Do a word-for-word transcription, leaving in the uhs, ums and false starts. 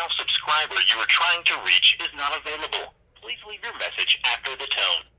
voicemail subscriber you are trying to reach is not available. Please leave your message after the tone.